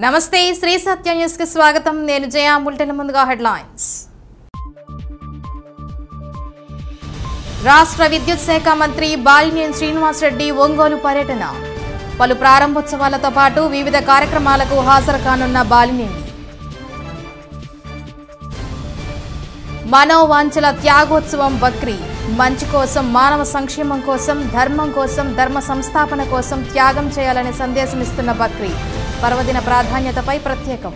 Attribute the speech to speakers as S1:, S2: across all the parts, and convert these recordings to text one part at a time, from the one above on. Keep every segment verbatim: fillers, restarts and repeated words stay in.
S1: నమస్తే శ్రీ సత్య న్యూస్ కి స్వాగతం నేను జయ బులెటిన్ ముందుగా హెడ్లైన్స్ రాష్ట్ర విద్యుత్ శాఖ మంత్రి బాలినేని శ్రీనివాస్ రెడ్డి ఒంగోలు పర్యటన పలు ప్రారంభోత్సవాలతో పాటు వివిధ కార్యక్రమాలకు హాజరు కానున్న బాలినేని మనోవాంఛల త్యాగోత్సవం బక్రీద్ మంచి కోసం మానవ సంక్షేమం కోసం ధర్మం కోసం ధర్మ సంస్థాపన కోసం త్యాగం చేయాలనే సందేశం ఇస్తున్న బక్రీద్ పర్వదిన ప్రాధాన్యతపై ప్రత్యేకం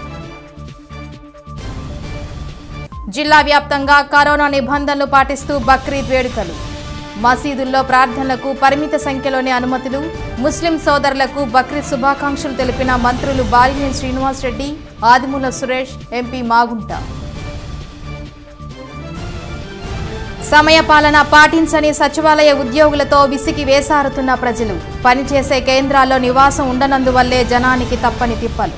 S1: జిల్లా వ్యాప్తంగా కరోనా నిబంధనలు పాటిస్తూ బక్రీద్ వేడుకలు మసీదుల్లో ప్రార్థనలకు పరిమిత సంఖ్యలోనే అనుమతులు ముస్లిం సోదరులకు బక్రీద్ శుభాకాంక్షలు తెలిపిన మంత్రులు బాలినేని శ్రీనివాస్ రెడ్డి ఆదిమూల సురేష్ ఎంపీ మాగుంట సమయపాలన పాటించని సచివాలయ ఉద్యోగులతో విసిగి వేసారుతున్న ప్రజలు పనిచేసే కేంద్రాల్లో నివాసం ఉండనందువల్లే జనానికి తప్పని తిప్పలు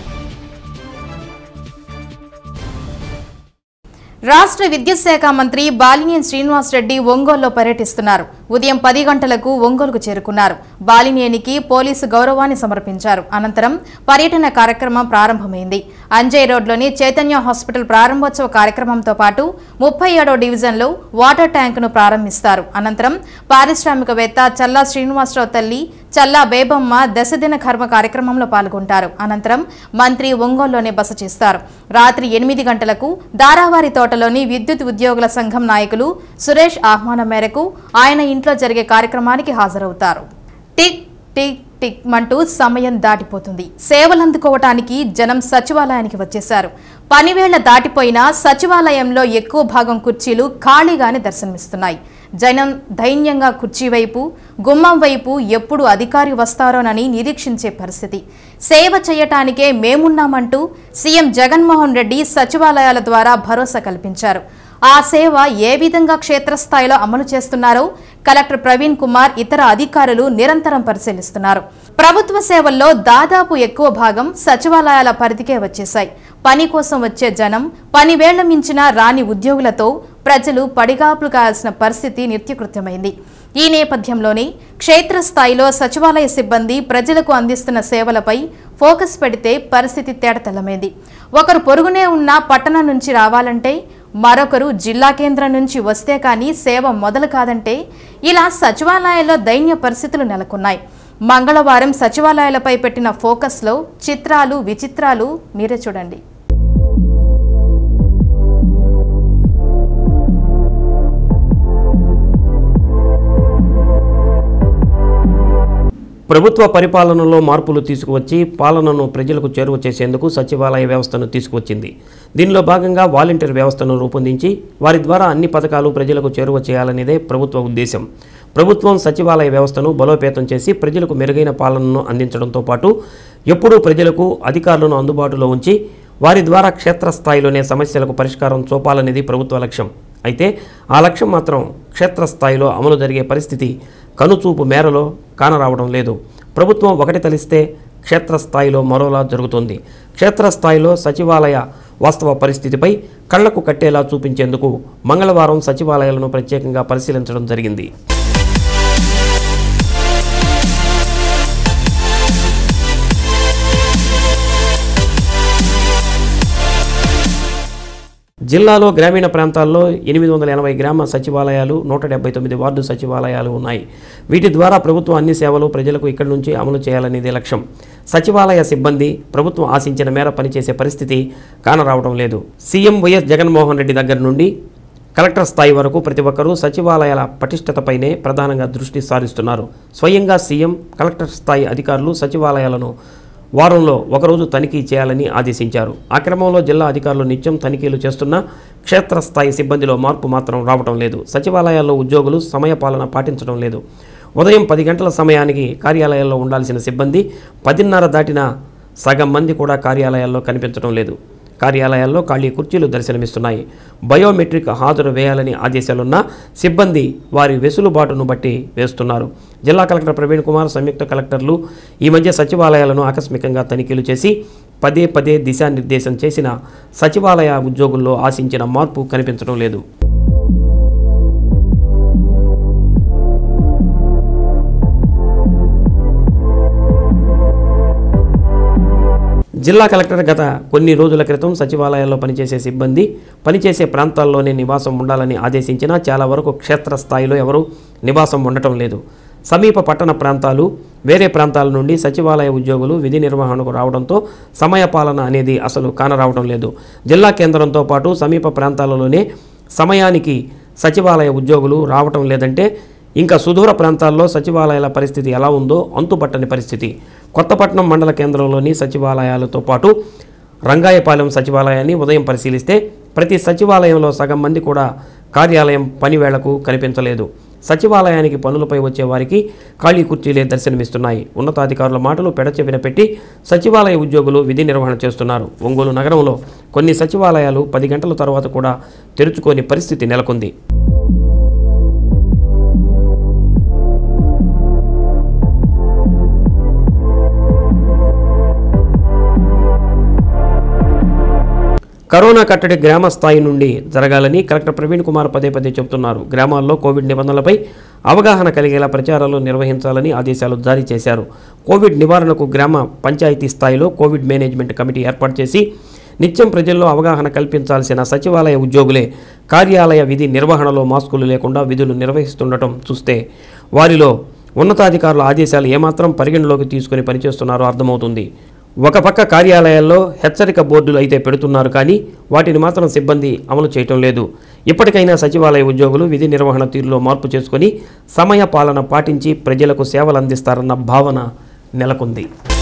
S1: రాష్ట్ర విద్యుత్ శాఖ మంత్రి బాలినేని శ్రీనివాస్ రెడ్డి ఒంగోలులో పర్యటిస్తున్నారు. ఉదయం పది గంటలకు ఒంగోలుకు చేరుకున్నారు. బాలినేనికి పోలీసు గౌరవాన్ని సమర్పించారు. అనంతరం పర్యటన కార్యక్రమం ప్రారంభమైంది. అంజయ్ రోడ్లోని చైతన్య హాస్పిటల్ ప్రారంభోత్సవ కార్యక్రమంతో పాటు ముప్పై ఏడో డివిజన్లో వాటర్ ట్యాంకును ప్రారంభిస్తారు. అనంతరం పారిశ్రామికవేత్త చల్లా శ్రీనివాసరావు తల్లి చల్లా బేబమ్మ దశదిన కర్మ కార్యక్రమంలో పాల్గొంటారు. అనంతరం మంత్రి ఒంగోలులోనే బస చేస్తారు. రాత్రి ఎనిమిది గంటలకు దారావారి తోటలోని విద్యుత్ ఉద్యోగుల సంఘం నాయకులు సురేష్ ఆహ్వానం మేరకు ఆయన ఇంట్లో జరిగే కార్యక్రమానికి హాజరవుతారు. టిక్ టిక్ టిక్ మంటూ సమయం దాటిపోతుంది. సేవలందుకోవటానికి జనం సచివాలయానికి వచ్చేశారు. పనివేళ్ల దాటిపోయినా సచివాలయంలో ఎక్కువ భాగం కుర్చీలు ఖాళీగానే దర్శనమిస్తున్నాయి. జనం దైన్యంగా కుర్చీ వైపు గుమ్మం వైపు ఎప్పుడు అధికారి వస్తారోనని నిరీక్షించే పరిస్థితి. సేవ చేయటానికే మేమున్నామంటూ సీఎం జగన్మోహన్ రెడ్డి సచివాలయాల ద్వారా భరోసా కల్పించారు. ఆ సేవ ఏ విధంగా క్షేత్రస్థాయిలో అమలు చేస్తున్నారో కలెక్టర్ ప్రవీణ్ కుమార్ ఇతర అధికారులు నిరంతరం పరిశీలిస్తున్నారు. ప్రభుత్వ సేవల్లో దాదాపు ఎక్కువ భాగం సచివాలయాల పరిధికే వచ్చేశాయి. పని కోసం వచ్చే జనం పనివేళ్ల మించిన రాని ఉద్యోగులతో ప్రజలు పడిగాపులు కాయాల్సిన పరిస్థితి నిత్యకృత్యమైంది. ఈ నేపథ్యంలోనే క్షేత్రస్థాయిలో సచివాలయ సిబ్బంది ప్రజలకు అందిస్తున్న సేవలపై ఫోకస్ పెడితే పరిస్థితి తేటతెల్లమైంది. ఒకరు పొరుగునే ఉన్న పట్టణం నుంచి రావాలంటే మరొకరు జిల్లా కేంద్రం నుంచి వస్తే కానీ సేవ మొదలు కాదంటే ఇలా సచివాలయాల్లో దైన్య పరిస్థితులు నెలకొన్నాయి. మంగళవారం సచివాలయాలపై పెట్టిన ఫోకస్లో చిత్రాలు విచిత్రాలు మీరే చూడండి.
S2: ప్రభుత్వ పరిపాలనలో మార్పులు తీసుకువచ్చి పాలనను ప్రజలకు చేరువ చేసేందుకు సచివాలయ వ్యవస్థను తీసుకువచ్చింది. దీనిలో భాగంగా వాలంటీర్ వ్యవస్థను రూపొందించి వారి ద్వారా అన్ని పథకాలు ప్రజలకు చేరువ చేయాలనేదే ప్రభుత్వ ఉద్దేశం. ప్రభుత్వం సచివాలయ వ్యవస్థను బలోపేతం చేసి ప్రజలకు మెరుగైన పాలనను అందించడంతో పాటు ఎప్పుడూ ప్రజలకు అధికారులను అందుబాటులో ఉంచి వారి ద్వారా క్షేత్రస్థాయిలోనే సమస్యలకు పరిష్కారం చూపాలనేది ప్రభుత్వ లక్ష్యం. అయితే ఆ లక్ష్యం మాత్రం క్షేత్రస్థాయిలో అమలు జరిగే పరిస్థితి కనుచూపు మేరలో కానరావడం లేదు. ప్రభుత్వం ఒకటి తలిస్తే క్షేత్రస్థాయిలో మరోలా జరుగుతుంది. క్షేత్రస్థాయిలో సచివాలయ వాస్తవ పరిస్థితిపై కళ్లకు కట్టేలా చూపించేందుకు మంగళవారం సచివాలయాలను ప్రత్యేకంగా పరిశీలించడం జరిగింది. జిల్లాలో గ్రామీణ ప్రాంతాల్లో ఎనిమిది వందల ఎనభై గ్రామ సచివాలయాలు నూట డెబ్బై తొమ్మిది వార్డు సచివాలయాలు ఉన్నాయి. వీటి ద్వారా ప్రభుత్వం అన్ని సేవలు ప్రజలకు ఇక్కడి నుంచి అమలు చేయాలనేదే లక్ష్యం. సచివాలయ సిబ్బంది ప్రభుత్వం ఆశించిన మేర పనిచేసే పరిస్థితి కానరావడం లేదు. సీఎం వైఎస్ జగన్మోహన్ రెడ్డి దగ్గర నుండి కలెక్టర్ స్థాయి వరకు ప్రతి ఒక్కరూ సచివాలయాల పటిష్టతపైనే ప్రధానంగా దృష్టి సారిస్తున్నారు. స్వయంగా సీఎం కలెక్టర్ స్థాయి అధికారులు సచివాలయాలను వారంలో ఒకరోజు తనిఖీ చేయాలని ఆదేశించారు. ఆ క్రమంలో జిల్లా అధికారులు నిత్యం తనిఖీలు చేస్తున్నా క్షేత్రస్థాయి సిబ్బందిలో మార్పు మాత్రం రావడం లేదు. సచివాలయాల్లో ఉద్యోగులు సమయపాలన పాటించడం లేదు. ఉదయం పది గంటల సమయానికి కార్యాలయాల్లో ఉండాల్సిన సిబ్బంది పదిన్నర దాటిన సగం మంది కూడా కార్యాలయాల్లో కనిపించడం లేదు. కార్యాలయాల్లో ఖాళీ కుర్చీలు దర్శనమిస్తున్నాయి. బయోమెట్రిక్ హాజరు వేయాలని ఆదేశాలున్నా సిబ్బంది వారి వెసులుబాటును బట్టి వేస్తున్నారు. జిల్లా కలెక్టర్ ప్రవీణ్ కుమార్ సంయుక్త కలెక్టర్లు ఈ మధ్య సచివాలయాలను ఆకస్మికంగా తనిఖీలు చేసి పదే పదే దిశానిర్దేశం చేసిన సచివాలయ ఉద్యోగుల్లో ఆశించిన మార్పు కనిపించడం లేదు. జిల్లా కలెక్టర్ గత కొన్ని రోజుల క్రితం సచివాలయాల్లో పనిచేసే సిబ్బంది పనిచేసే ప్రాంతాల్లోనే నివాసం ఉండాలని ఆదేశించినా చాలా వరకు క్షేత్రస్థాయిలో ఎవరూ నివాసం ఉండటం లేదు. సమీప పట్టణ ప్రాంతాలు, వేరే ప్రాంతాల నుండి సచివాలయ ఉద్యోగులు విధి నిర్వహణకు రావడంతో సమయపాలన అనేది అసలు కానరావడం లేదు. జిల్లా కేంద్రంతో పాటు సమీప ప్రాంతాలలోనే సమయానికి సచివాలయ ఉద్యోగులు రావటం లేదంటే ఇంకా సుదూర ప్రాంతాల్లో సచివాలయాల పరిస్థితి ఎలా ఉందో అంతుపట్టని పరిస్థితి. కొత్తపట్నం మండల కేంద్రంలోని సచివాలయాలతో పాటు రంగాయపాలెం సచివాలయాన్ని ఉదయం పరిశీలిస్తే ప్రతి సచివాలయంలో సగం మంది కూడా కార్యాలయం పనివేళకు కనిపించలేదు. సచివాలయానికి పనులపై వచ్చే వారికి ఖాళీ కుర్చీలే దర్శనమిస్తున్నాయి. ఉన్నతాధికారుల మాటలు పెడచెవిన పెట్టి సచివాలయ ఉద్యోగులు విధి నిర్వహణ చేస్తున్నారు. ఒంగోలు నగరంలో కొన్ని సచివాలయాలు పది గంటల తర్వాత కూడా తెరుచుకోని పరిస్థితి నెలకొంది. కరోనా కట్టడి గ్రామ స్థాయి నుండి జరగాలని కలెక్టర్ ప్రవీణ్ కుమార్ పదే పదే చెబుతున్నారు. గ్రామాల్లో కోవిడ్ నిబంధనలపై అవగాహన కలిగేలా ప్రచారాలు నిర్వహించాలని ఆదేశాలు జారీ చేశారు. కోవిడ్ నివారణకు గ్రామ పంచాయతీ స్థాయిలో కోవిడ్ మేనేజ్మెంట్ కమిటీ ఏర్పాటు చేసి నిత్యం ప్రజల్లో అవగాహన కల్పించాల్సిన సచివాలయ ఉద్యోగులే కార్యాలయ విధి నిర్వహణలో మాస్కులు లేకుండా విధులు నిర్వహిస్తుండటం చూస్తే వారిలో ఉన్నతాధికారుల ఆదేశాలు ఏమాత్రం పరిగణలోకి తీసుకుని పనిచేస్తున్నారో అర్థమవుతుంది. ఒక పక్క కార్యాలయాల్లో హెచ్చరిక బోర్డులు అయితే పెడుతున్నారు, కానీ వాటిని మాత్రం సిబ్బంది అమలు చేయటం లేదు. ఇప్పటికైనా సచివాలయ ఉద్యోగులు విధి నిర్వహణ తీరులో మార్పు చేసుకుని సమయ పాలన పాటించి ప్రజలకు సేవలు అందిస్తారన్న భావన నెలకొంది.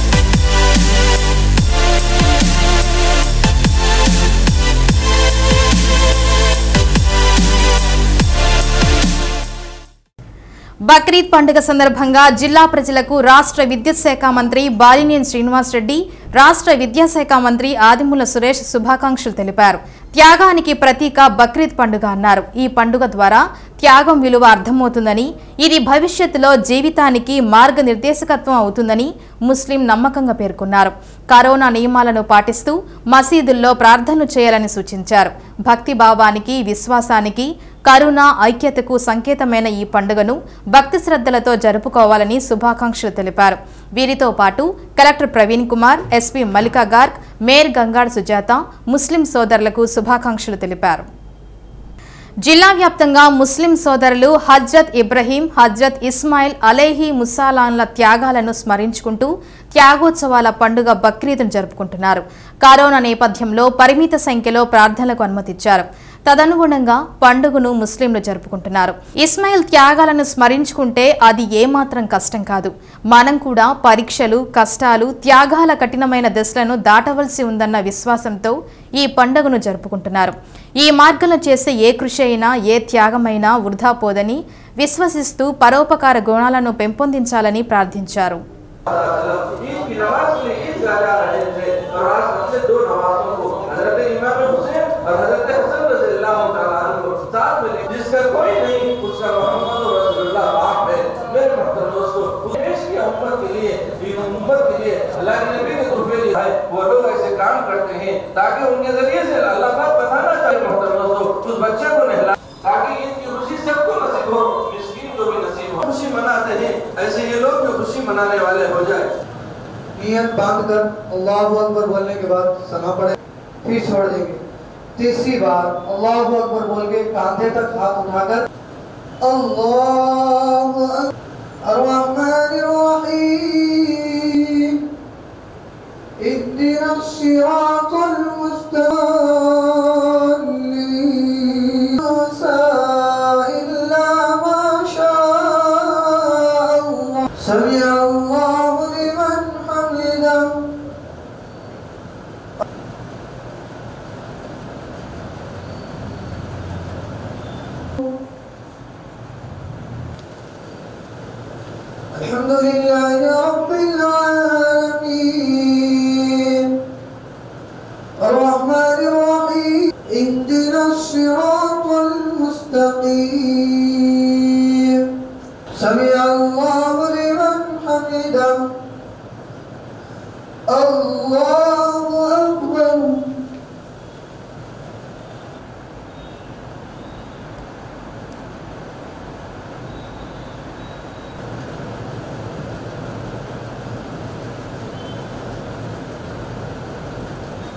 S1: బక్రీద్ పండుగ సందర్భంగా జిల్లా ప్రజలకు రాష్ట్ర విద్యుత్ శాఖ మంత్రి బాలినేని శ్రీనివాస్ రెడ్డి, రాష్ట్ర విద్యాశాఖ మంత్రి ఆదిమూల సురేష్ శుభాకాంక్షలు తెలిపారు. త్యాగానికి ప్రతీక బక్రీద్ పండుగ అన్నారు. ఈ పండుగ ద్వారా త్యాగం విలువ అర్థమవుతుందని, ఇది భవిష్యత్తులో జీవితానికి మార్గనిర్దేశకత్వం అవుతుందని ముస్లిం నమ్మకంగా పేర్కొన్నారు. కరోనా నియమాలను పాటిస్తూ మసీదుల్లో ప్రార్థనలు చేయాలని సూచించారు. భక్తి భావానికి, విశ్వాసానికి, కరుణ, ఐక్యతకు సంకేతమైన ఈ పండుగను భక్తి శ్రద్ధలతో జరుపుకోవాలని శుభాకాంక్షలు తెలిపారు. వీరితో పాటు collector Praveen Kumar, SP Mallika Garg, mayor Gangad Sujatha ముస్లిం సోదరులకు శుభాకాంక్షలు తెలిపారు. జిల్లా వ్యాప్తంగా ముస్లిం సోదరులు హజ్రత్ ఇబ్రహీం, హజ్రత్ ఇస్మాయిల్ అలైహి ముస్సలాంల త్యాగాలను స్మరించుకుంటూ త్యాగోత్సవాల పండుగ బక్రీద్ను జరుపుకుంటున్నారు. కరోనా నేపథ్యంలో పరిమిత సంఖ్యలో ప్రార్థనలకు అనుమతిచ్చారు. తదనుగుణంగా పండుగను ముస్లింలు జరుపుకుంటున్నారు. ఇస్మాయిల్ త్యాగాలను స్మరించుకుంటే అది ఏమాత్రం కష్టం కాదు. మనం కూడా పరీక్షలు, కష్టాలు, త్యాగాల కఠినమైన దశలను దాటవలసి ఉందన్న విశ్వాసంతో ఈ పండుగను జరుపుకుంటున్నారు. ఈ మార్గంలో చేసే ఏ కృషి అయినా, ఏ త్యాగమైనా వృధా పోదని విశ్వసిస్తూ పరోపకార గుణాలను పెంపొందించాలని ప్రార్థించారు.
S3: जिसका कोई नहीं उसका मोहम्मद रसूलुल्लाह बाप है। मेरे मोहतरम दोस्तों, देश की उम्मत के लिए, इन उम्मत के लिए अल्लाह के नबी ने तोहफे दिए हैं। वो लोग ऐसे काम करते हैं ताकि उनके जरिए से अल्लाह पाक बताना चाहे मोहतरम दोस्तों उस बच्चे को नहला, ताकि इनकी खुशी सबको नसीब हो, मिस्कीन को भी नसीब हो। खुशी मनाते हैं ऐसे ये लोग भी खुशी मनाने वाले हो जाए।
S4: नियत बांधकर अल्लाहु अकबर बोलने के बाद सना पड़े, फिर छोड़ देंगे। तीसरी बार अल्लाहु अकबर बोल के कांधे तक हाथ उठाकर अल्लाहु अर्रहमानिर रहीम इहदिनस सिरातल मुस्तक़ीम इल्ला मा शाअल्लाह समिअ अल्लाहु लिमन हमिदा। अल्हम्दुलिल्लाहि रब्बिल आलमीन अर्रहमानिर रहीम इहदिनस सिरातल मुस्तक़ीम समिअ अल्लाहु लिमन हमिदा अल्लाहु अकबर।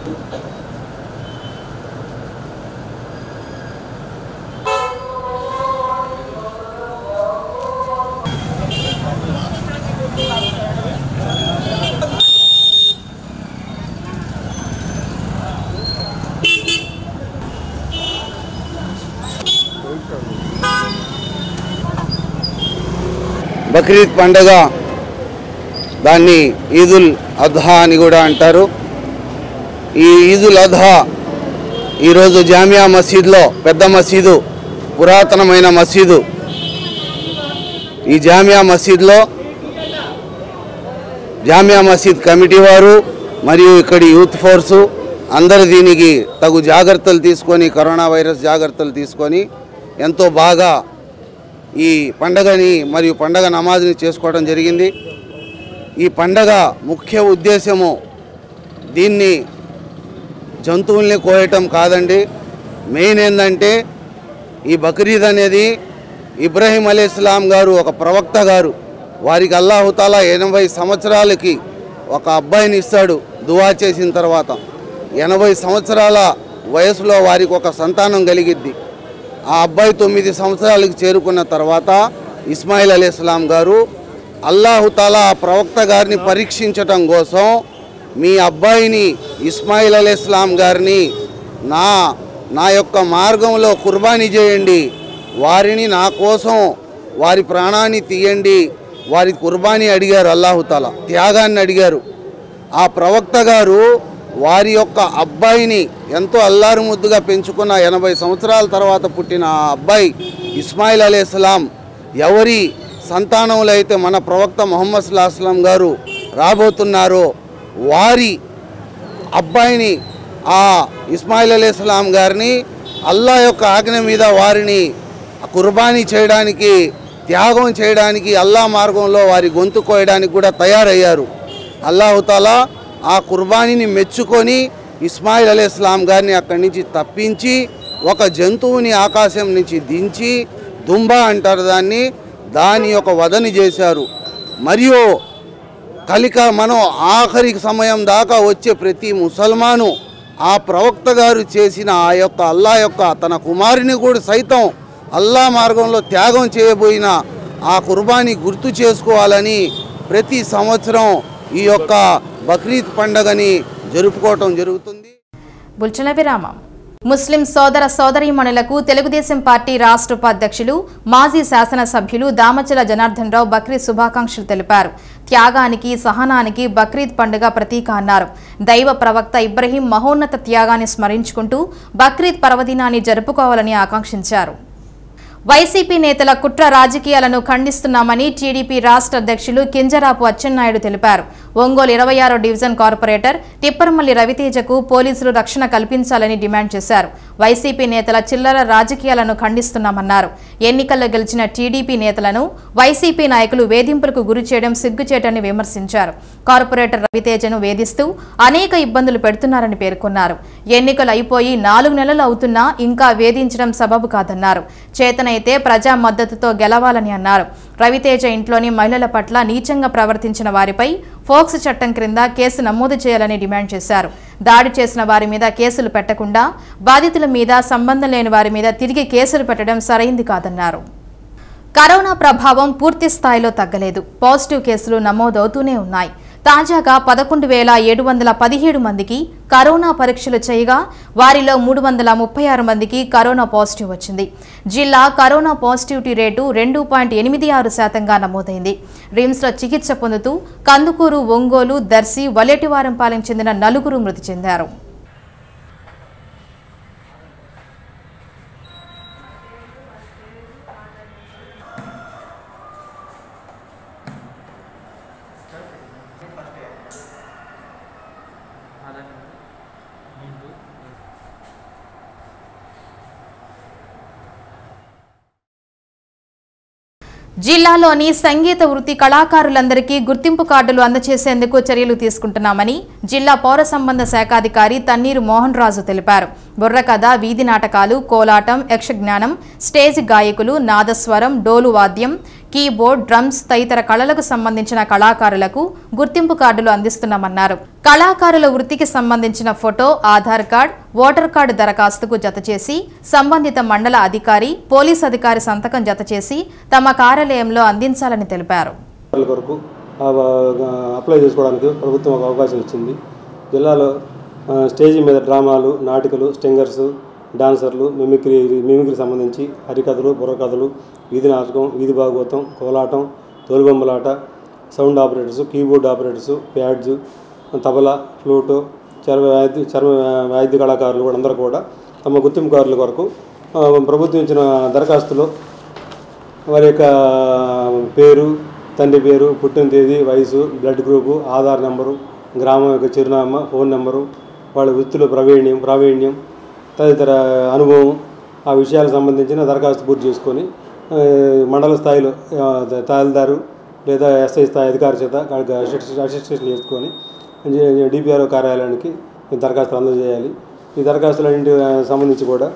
S5: బక్రీద్ పండుగ దాన్ని ఈదుల్ అద్హా అని కూడా అంటారు. ఈ ఈదుల్ అద్హా ఈరోజు జామియా మసీద్లో, పెద్ద మసీదు, పురాతనమైన మసీదు, ఈ జామియా మసీద్లో జామియా మసీద్ కమిటీ వారు మరియు ఇక్కడి యూత్ ఫోర్సు అందరు దీనికి తగు జాగ్రత్తలు తీసుకొని, కరోనా వైరస్ జాగ్రత్తలు తీసుకొని ఎంతో బాగా ఈ పండగని మరియు పండగ నమాజ్ని చేసుకోవడం జరిగింది. ఈ పండగ ముఖ్య ఉద్దేశము దీన్ని జంతువుల్ని కోయటం కాదండి. మెయిన్ ఏంటంటే ఈ బక్రీద్ అనేది ఇబ్రాహీం అలైహిస్సలాం గారు ఒక ప్రవక్త గారు, వారికి అల్లాహుతాలా ఎనభై సంవత్సరాలకి ఒక అబ్బాయిని ఇస్తాడు దువా చేసిన తర్వాత. ఎనభై సంవత్సరాల వయసులో వారికి ఒక సంతానం కలిగిద్ది. ఆ అబ్బాయి తొమ్మిది సంవత్సరాలకు చేరుకున్న తర్వాత ఇస్మాయిల్ అలైహిస్సలాం గారు అల్లాహుతాలా ఆ ప్రవక్త గారిని పరీక్షించటం కోసం మీ అబ్బాయిని ఇస్మాయిల్ అలైహిస్సలాం గారిని నా నా యొక్క మార్గంలో కుర్బానీ చేయండి, వారిని నా కోసం వారి ప్రాణాన్ని తీయండి, వారి కుర్బానీ అడిగారు. అల్లాహుతాలా త్యాగాన్ని అడిగారు. ఆ ప్రవక్త గారు వారి యొక్క అబ్బాయిని ఎంతో అల్లారు ముద్దుగా పెంచుకున్న ఎనభై సంవత్సరాల తర్వాత పుట్టిన ఆ అబ్బాయి ఇస్మాయిల్ అలైహిస్సలాం ఎవరి సంతానంలో అయితే మన ప్రవక్త ముహమ్మద్ సల్లల్లాహు అలైహి వసల్లం గారు రాబోతున్నారో వారి అబ్బాయిని, ఆ ఇస్మాయిల్ అలైహిస్సలాం గారిని అల్లా యొక్క ఆజ్ఞ మీద వారిని కుర్బానీ చేయడానికి, త్యాగం చేయడానికి, అల్లా మార్గంలో వారి గొంతు కోయడానికి కూడా తయారయ్యారు. అల్లాహుతాలా ఆ కుర్బానీని మెచ్చుకొని ఇస్మాయిల్ అలైహిస్సలాం గారిని అక్కడి నుంచి తప్పించి ఒక జంతువుని ఆకాశం నుంచి దించి, దుంబా అంటారు దాన్ని, దాని యొక్క వధని చేశారు. మరియు కలిక మనం ఆఖరి సమయం దాకా వచ్చే ప్రతి ముసల్మాను ఆ ప్రవక్త గారు చేసిన ఆ యొక్క అల్లా యొక్క తన కుమారుని కూడా సైతం అల్లా మార్గంలో త్యాగం చేయబోయిన ఆ కుర్బానీ గుర్తు చేసుకోవాలని ప్రతి సంవత్సరం ఈ యొక్క బక్రీద్ పండుగని జరుపుకోవటం జరుగుతుంది.
S1: బుల్చన విరామం. ముస్లిం సోదర సోదరీమణులకు తెలుగుదేశం పార్టీ రాష్ట్ర ఉపాధ్యక్షులు మాజీ శాసనసభ్యులు దామచల జనార్దన్ రావు బక్రీద్ శుభాకాంక్షలు తెలిపారు. త్యాగానికి, సహనానికి బక్రీద్ పండుగ ప్రతీక అన్నారు. దైవ ప్రవక్త ఇబ్రహీం మహోన్నత త్యాగాన్ని స్మరించుకుంటూ బక్రీద్ పర్వదినాన్ని జరుపుకోవాలని ఆకాంక్షించారు. వైసీపీ నేతల కుట్ర రాజకీయాలను ఖండిస్తున్నామని టీడీపీ రాష్ట్ర అధ్యక్షులు కింజరాపు అచ్చెన్నాయుడు తెలిపారు. ఒంగోలు ఇరవై ఆరో డివిజన్ కార్పొరేటర్ తిప్పరమల్లి రవితేజకు పోలీసులు రక్షణ కల్పించాలని డిమాండ్ చేశారు. వైసీపీ నేతల చిల్లర రాజకీయాలను ఖండిస్తున్నామన్నారు. ఎన్నికల్లో గెలిచిన టీడీపీ నేతలను వైసీపీ నాయకులు వేధింపులకు గురి చేయడం సిగ్గుచేటని విమర్శించారు. కార్పొరేటర్ రవితేజను వేధిస్తూ అనేక ఇబ్బందులు పెడుతున్నారని పేర్కొన్నారు. ఎన్నికలు అయిపోయి నాలుగు నెలలు అవుతున్నా ఇంకా వేధించడం సబబు కాదన్నారు. చేతనైతే ప్రజా మద్దతుతో గెలవాలని అన్నారు. రవితేజ ఇంట్లోని మహిళల పట్ల నీచంగా ప్రవర్తించిన వారిపై ఫోక్స్ చట్టం క్రింద కేసు నమోదు చేయాలని డిమాండ్ చేశారు. దాడి చేసిన వారి మీద కేసులు పెట్టకుండా బాధితుల మీద సంబంధం లేని వారి మీద తిరిగి కేసులు పెట్టడం సరైంది కాదన్నారు. కరోనా ప్రభావం పూర్తి స్థాయిలో తగ్గలేదు. పాజిటివ్ కేసులు నమోదవుతూనే ఉన్నాయి. తాజాగా పదకొండు వేల ఏడు వందల పదిహేడు మందికి కరోనా పరీక్షలు చేయగా వారిలో మూడు వందల ముప్పై ఆరు మందికి కరోనా పాజిటివ్ వచ్చింది. జిల్లా కరోనా పాజిటివిటీ రేటు రెండు పాయింట్ ఎనిమిది ఆరు శాతంగా నమోదైంది. రిమ్స్లో చికిత్స పొందుతూ కందుకూరు, ఒంగోలు, దర్శి, వలేటివారంపాలెం చెందిన నలుగురు మృతి చెందారు. జిల్లాలోని సంగీత వృత్తి కళాకారులందరికీ గుర్తింపు కార్డులు అందజేసేందుకు చర్యలు తీసుకుంటున్నామని జిల్లా పౌర సంబంధ శాఖాధికారి తన్నీరు మోహన్ రాజు తెలిపారు. బుర్రకథ, వీధి నాటకాలు, కోలాటం, యక్షజ్ఞానం, స్టేజ్ గాయకులు, నాదస్వరం, డోలు వాద్యం, కీబోర్డ్, డ్రమ్స్ తదితర కళలకు సంబంధించిన కళాకారులకు గుర్తింపు కార్డులు అందిస్తున్నామన్నారు. కళాకారుల వృత్తికి సంబంధించిన photo, Aadhaar card, voter card దరఖాస్తుకు జతచేసి సంబంధిత మండల అధికారి, పోలీస్ అధికారి సంతకం జతచేసి తమ కార్యాలయంలో అందించాలని తెలిపారు.
S6: అప్లై చేసుకోవడానికి ప్రభుత్వం ఒక అవకాశం ఇచ్చింది. జిల్లాలో స్టేజీ మీద డ్రామాలు, నాటికలు, స్టింగర్స్, డాన్సర్లు, మిమిక్రీ మిమిక్రీకి సంబంధించి హరికథలు, బుర్రకథలు, వీధి నాటకం, వీధి భాగవతం, కోలాటం, తోలుబొమ్మలాట, sound operators, keyboard operators, pads, tabla, flute, చర్మ వాయిద్య చర్మ వాయిద్య కళాకారులు కూడా అందరూ కూడా తమ గుర్తింపు కార్డుల కొరకు ప్రభుత్వం ఇచ్చిన దరఖాస్తులో వారి యొక్క పేరు, తండ్రి పేరు, పుట్టిన తేదీ, వయసు, బ్లడ్ గ్రూపు, ఆధార్ నెంబరు, గ్రామం యొక్క చిరునామా, ఫోన్ నెంబరు, వాళ్ళ వృత్తిలో ప్రావీణ్యం ప్రావీణ్యం తదితర అనుభవం, ఆ విషయాలకు సంబంధించిన దరఖాస్తు పూర్తి చేసుకొని మండల స్థాయిలో తహసీల్దారు లేదా ఎస్ఐ స్థాయి అధికారి చేత అసిస్టేషన్ చేసుకొని డిపిఆర్ఓ కార్యాలయానికి దరఖాస్తులు అందజేయాలి. ఈ దరఖాస్తులన్నింటి సంబంధించి కూడా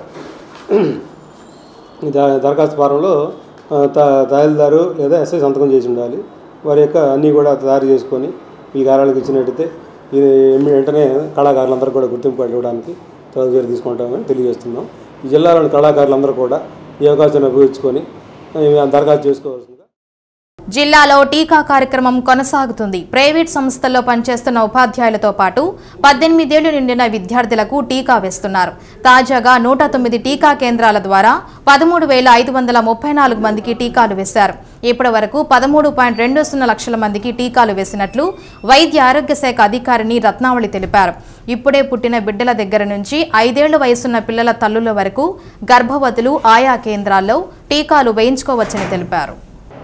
S6: ఈ దరఖాస్తు ఫారంలో తహసీల్దారు లేదా ఎస్ఐ సంతకం చేసి ఉండాలి. వారి యొక్క అన్నీ కూడా తయారు చేసుకొని ఈ కార్యాలయానికి ఇచ్చినట్టయితే ఈ వెంటనే కళాకారులందరూ కూడా గుర్తింపు ఇవ్వడానికి చర్య తీసుకుంటామని తెలియజేస్తున్నాం. ఈ జిల్లాలోని కళాకారులందరూ కూడా ఈ అవకాశాన్ని ఉపయోగించుకొని దరఖాస్తు చేసుకోవాల్సిందిగా.
S1: జిల్లాలో టీకా కార్యక్రమం కొనసాగుతుంది. ప్రైవేట్ సంస్థల్లో పనిచేస్తున్న ఉపాధ్యాయులతో పాటు పద్దెనిమిదేళ్లు నిండిన విద్యార్థులకు టీకా వేస్తున్నారు. తాజాగా నూట తొమ్మిది టీకా కేంద్రాల ద్వారా పదమూడు వేల ఐదు వందల ముప్పై నాలుగు మందికి టీకాలు వేశారు. ఇప్పటి వరకు పదమూడు పాయింట్ రెండు సున్నా లక్షల మందికి టీకాలు వేసినట్లు వైద్య ఆరోగ్య శాఖ అధికారిని రత్నావళి తెలిపారు. ఇప్పుడే పుట్టిన బిడ్డల దగ్గర నుంచి ఐదేళ్ల వయసున్న పిల్లల తల్లుల వరకు గర్భవతులు ఆయా కేంద్రాల్లో టీకాలు వేయించుకోవచ్చని తెలిపారు.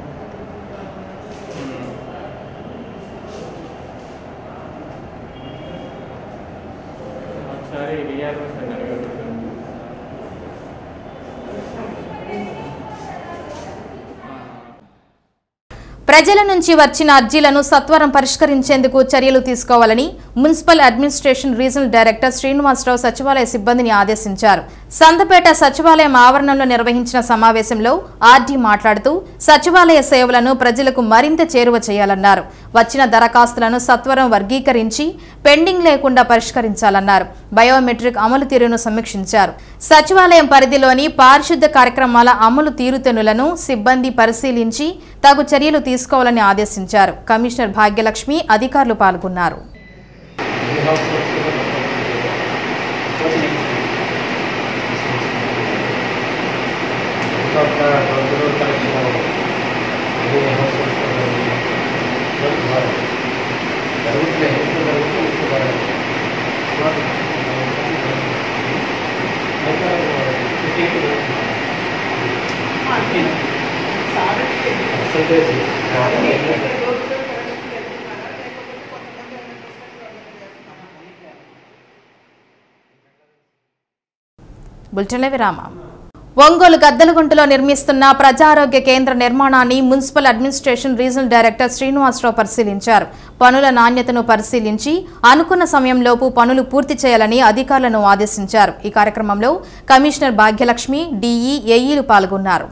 S1: ప్రజల నుంచి వచ్చిన అర్జీలను సత్వరం పరిష్కరించేందుకు చర్యలు తీసుకోవాలని municipal administration regional director Srinivasa Rao సచివాలయ సిబ్బందిని ఆదేశించారు. సంతపేట సచివాలయం ఆవరణంలో నిర్వహించిన సమావేశంలో ఆర్డీ మాట్లాడుతూ సచివాలయ సేవలను ప్రజలకు మరింత చేరువ చేయాలన్నారు. వచ్చిన దరఖాస్తులను సత్వరం వర్గీకరించి పెండింగ్ లేకుండా పరిష్కరించాలన్నారు. బయోమెట్రిక్ అమలు తీరును సమీక్షించారు. సచివాలయం పరిధిలోని పారిశుద్ధ కార్యక్రమాల అమలు తీరుతెన్నులను సిబ్బంది పరిశీలించి తగు చర్యలు తీసుకోవాలని ఆదేశించారు. కమిషనర్ భాగ్యలక్ష్మి అధికారులు పాల్గొన్నారు. బులెటిన్ల విరామం. ఒంగోలు గద్దలగుంటలో నిర్మిస్తున్న ప్రజారోగ్య కేంద్ర నిర్మాణాన్ని municipal administration regional director Srinivasa Rao పరిశీలించారు. పనుల నాణ్యతను పరిశీలించి అనుకున్న సమయంలోపు పనులు పూర్తి చేయాలని అధికారులను ఆదేశించారు. ఈ కార్యక్రమంలో కమిషనర్ భాగ్యలక్ష్మి, డీఈ, ఏఈలు పాల్గొన్నారు.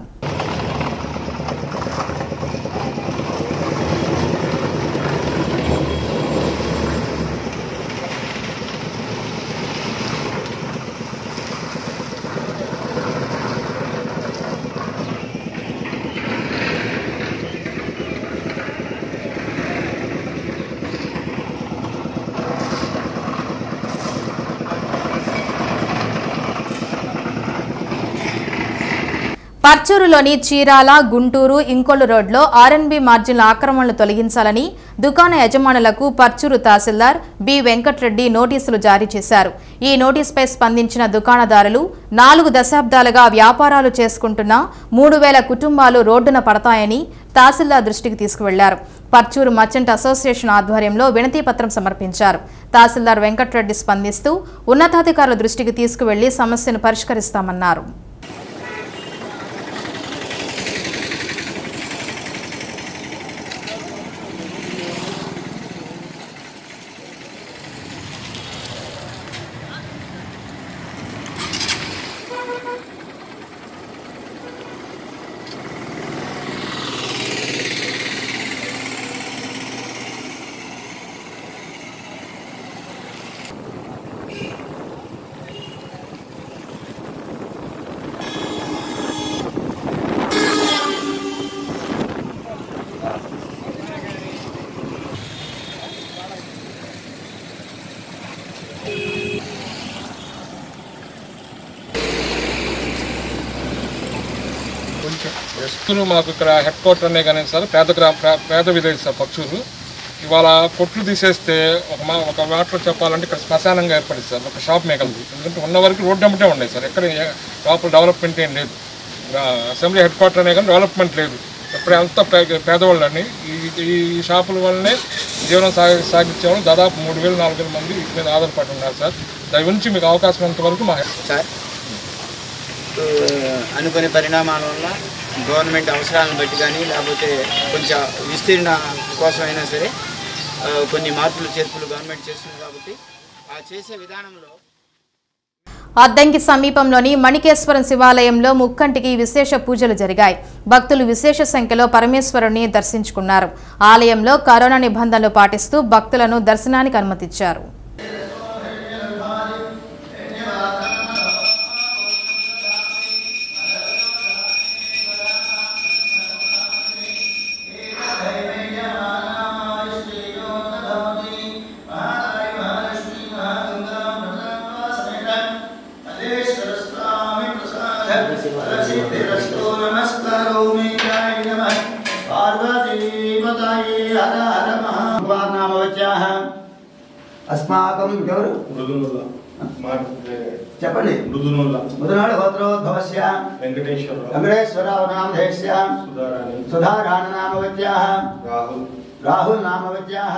S1: పర్చూరులోని చీరాల, గుంటూరు, ఇంకొల్లు రోడ్లో ఆర్ఎన్బి మార్జిన్ల ఆక్రమణలు తొలగించాలని దుకాణ యజమానులకు పర్చూరు తహసీల్దార్ బి వెంకట్రెడ్డి నోటీసులు జారీ చేశారు. ఈ నోటీసుపై స్పందించిన దుకాణదారులు నాలుగు దశాబ్దాలుగా వ్యాపారాలు చేసుకుంటున్న మూడు వేల కుటుంబాలు రోడ్డున పడతాయని తహసీల్దార్ దృష్టికి తీసుకువెళ్లారు. పర్చూరు మర్చెంట్ అసోసియేషన్ ఆధ్వర్యంలో వినతి పత్రం సమర్పించారు. తహసీల్దార్ వెంకట్రెడ్డి స్పందిస్తూ ఉన్నతాధికారుల దృష్టికి తీసుకువెళ్లి సమస్యను పరిష్కరిస్తామన్నారు.
S7: పక్షులు మాకు ఇక్కడ హెడ్ క్వార్టర్ అనే కానీ సార్ పేద గ్రామ పేద విలేజ్ సార్ పక్షులు ఇవాళ కొట్లు తీసేస్తే ఒక మా ఒక మాటలో చెప్పాలంటే ఇక్కడ శ్మశానంగా ఏర్పడింది సార్ ఒక షాప్ మేకలు ఎందుకంటే ఉన్న వరకు రోడ్డు అమ్మటే ఉన్నాయి సార్ ఎక్కడ లోపల డెవలప్మెంట్ ఏం లేదు అసెంబ్లీ హెడ్ క్వార్టర్ అనే కానీ డెవలప్మెంట్ లేదు ఇప్పుడు అంతా పేదవాళ్ళని ఈ ఈ షాపుల వల్లనే జీవనం సాగి సాగించేవాళ్ళు దాదాపు మూడు వేలు నాలుగు వేల మంది వీటి మీద ఆధారపడి ఉన్నారు సార్ దాని గురించి మీకు అవకాశం ఎంతవరకు మా
S8: సార్ అనుకునే పరిణామాల వల్ల గవర్నమెంట్ అవసరాలను బట్టి కానీ లేకపోతే కొంచెం విస్తీర్ణ కోసమైనా సరే కొన్ని మార్పులు చేర్పులు గవర్నమెంట్ చేస్తుంది కాబట్టి ఆ చేసే విధానంలో
S1: అద్దంకి సమీపంలోని మణికేశ్వరం శివాలయంలో ముక్కంటికి విశేష పూజలు జరిగాయి. భక్తులు విశేష సంఖ్యలో పరమేశ్వరుని దర్శించుకున్నారు. ఆలయంలో కరోనా నిబంధనలు పాటిస్తూ భక్తులను దర్శనానికి అనుమతించారు.
S9: अस्माकं गौर చెప్పండి ముదునాడు గోత్రోద్భవస్య వెంకటేశ్వర వెంకటేశ్వరరావు నామధేయస్య సుధారాణి సుధారాణి నామవత్యాః రాహుల్ రాహుల్ నామవత్యాః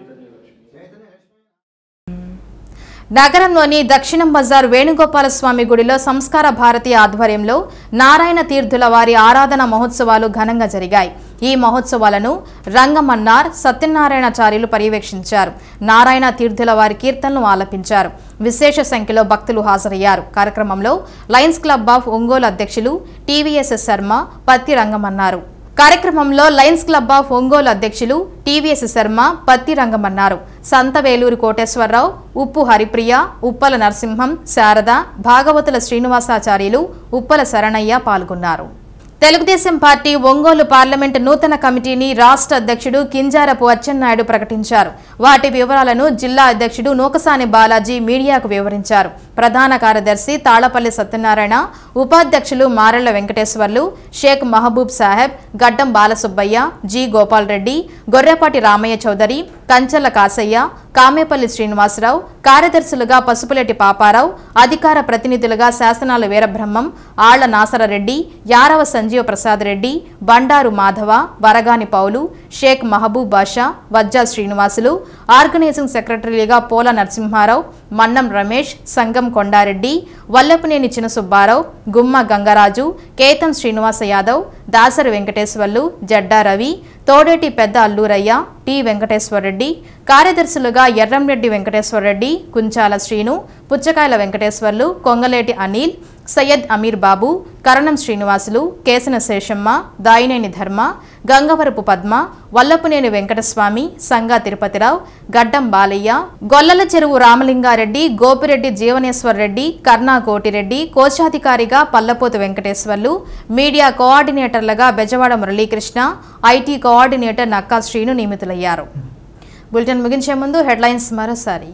S1: నగరంలోని దక్షిణం బజార్ వేణుగోపాల స్వామి గుడిలో సంస్కార భారతి ఆధ్వర్యంలో నారాయణ తీర్థుల వారి ఆరాధన మహోత్సవాలు ఘనంగా జరిగాయి. ఈ మహోత్సవాలను రంగమన్నార్ సత్యనారాయణాచార్యులు పర్యవేక్షించారు. నారాయణ తీర్థుల వారి కీర్తనలు ఆలపించారు. విశేష సంఖ్యలో భక్తులు హాజరయ్యారు. కార్యక్రమంలో లయన్స్ క్లబ్ ఆఫ్ ఒంగోలు అధ్యక్షులు టీవీఎస్ శర్మ పత్తి రంగమన్నారు. కార్యక్రమంలో లయన్స్ క్లబ్ ఆఫ్ ఒంగోలు అధ్యక్షులు టీవీఎస్ శర్మ పత్తి రంగమన్నారు. సంతవేలూరు కోటేశ్వరరావు, ఉప్పు హరిప్రియ, ఉప్పల నరసింహం, శారద, భాగవతుల శ్రీనివాసాచార్యులు, ఉప్పల శరణయ్య పాల్గొన్నారు. తెలుగుదేశం పార్టీ ఒంగోలు పార్లమెంటు నూతన కమిటీని రాష్ట్ర అధ్యక్షుడు కింజారపు అచ్చెన్నాయుడు ప్రకటించారు. వాటి వివరాలను జిల్లా అధ్యక్షుడు నూకసాని బాలాజీ మీడియాకు వివరించారు. ప్రధాన కార్యదర్శి తాళపల్లి సత్యనారాయణ, ఉపాధ్యక్షులు మారెళ్ల వెంకటేశ్వర్లు, షేక్ మహబూబ్ సాహెబ్, గడ్డం బాలసుబ్బయ్య, జి గోపాల్ రెడ్డి, గొర్రెపాటి రామయ్య చౌదరి, కంచల కాసయ్య, కామేపల్లి శ్రీనివాసరావు, కార్యదర్శులుగా పసుపులెట్టి పాపారావు, అధికార ప్రతినిధులుగా శాసనాల వీరబ్రహ్మం, ఆళ్ల నాసరరెడ్డి, యారవ సంజీవ ప్రసాద్ రెడ్డి, బండారు మాధవ, వరగాని పౌలు, షేక్ మహబూబ్ బాషా, వజ్జా శ్రీనివాసులు, ఆర్గనైజింగ్ సెక్రటరీలుగా పోల నరసింహారావు, మన్నం రమేష్, సంగం కొండారెడ్డి, వల్లపునేని చినసుబ్బారావు, గుమ్మ గంగరాజు, కేతం శ్రీనివాస యాదవ్, దాసరి వెంకటేశ్వర్లు, జడ్డా రవి, తోడేటి పెద్ద అల్లూరయ్య, టి వెంకటేశ్వరరెడ్డి, కార్యదర్శులుగా ఎర్రంరెడ్డి వెంకటేశ్వరరెడ్డి, కుంచాల శ్రీను, పుచ్చకాయల వెంకటేశ్వర్లు, కొంగలేటి అనిల్, సయ్యద్ అమీర్ బాబు, కరణం శ్రీనివాసులు, కేసన శేషమ్మ, దాయినేని ధర్మ, గంగవరపు పద్మ, వల్లపునేని వెంకటస్వామి, సంగా తిరుపతిరావు, గడ్డం బాలయ్య, గొల్లల చెరువు రామలింగారెడ్డి, గోపిరెడ్డి జీవనేశ్వరరెడ్డి, కర్ణా కోటిరెడ్డి, కోశాధికారిగా పల్లపోతు వెంకటేశ్వర్లు, మీడియా కోఆర్డినేటర్లుగా బెజవాడ మురళీకృష్ణ, ఐటీ కోఆర్డినేటర్ నక్కా శ్రీను నియమితులయ్యారు. బులెటిన్ ముగించే ముందు హెడ్లైన్స్ మరోసారి.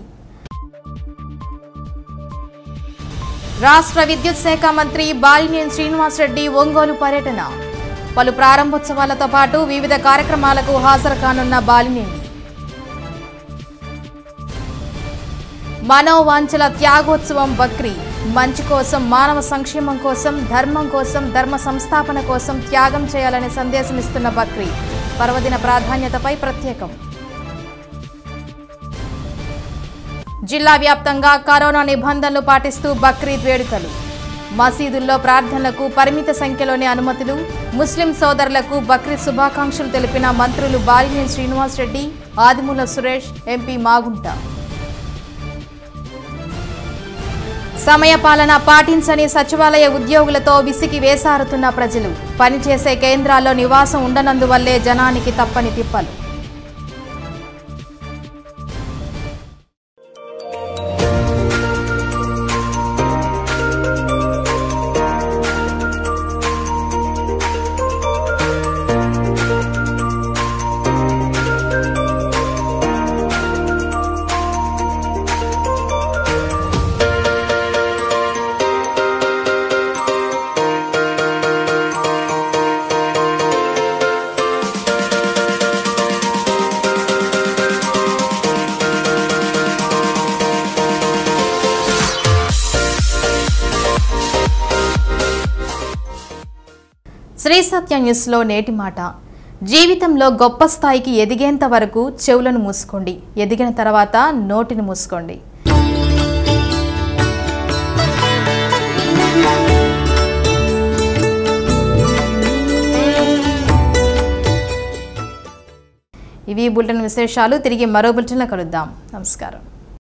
S1: రాష్ట్ర విద్యుత్ శాఖ మంత్రి బాలినేని శ్రీనివాసరెడ్డి ఒంగోలు పర్యటన. పలు ప్రారంభోత్సవాలతో పాటు వివిధ కార్యక్రమాలకు హాజరు కానున్న బాలినేని. మనోవాంఛల త్యాగోత్సవం బక్రీ. మంచి కోసం, మానవ సంక్షేమం కోసం, ధర్మం కోసం, ధర్మ సంస్థాపన కోసం త్యాగం చేయాలనే సందేశం ఇస్తున్న బక్రీ. పర్వదిన ప్రాధాన్యతపై ప్రత్యేకం. జిల్లా వ్యాప్తంగా కరోనా నిబంధనలు పాటిస్తూ బక్రీద్ వేడుకలు. మసీదుల్లో ప్రార్థనలకు పరిమిత సంఖ్యలోనే అనుమతులు. ముస్లిం సోదరులకు బక్రీద్ శుభాకాంక్షలు తెలిపిన మంత్రులు బాలినేని శ్రీనివాసరెడ్డి, ఆదిమూల సురేష్, ఎంపీ మాగుంట. సమయపాలన పాటించని సచివాలయ ఉద్యోగులతో విసిగి వేసారుతున్న ప్రజలు. పనిచేసే కేంద్రాల్లో నివాసం ఉండనందువల్లే జనానికి తప్పని తిప్పలు. శ్రీ సత్య న్యూస్లో నేటి మాట. జీవితంలో గొప్ప స్థాయికి ఎదిగేంత వరకు చెవులను మూసుకోండి, ఎదిగిన తర్వాత నోటిని మూసుకోండి. ఇవి బులెటిన్ విశేషాలు. తిరిగి మరో బులెటిన్లో కలుద్దాం. నమస్కారం.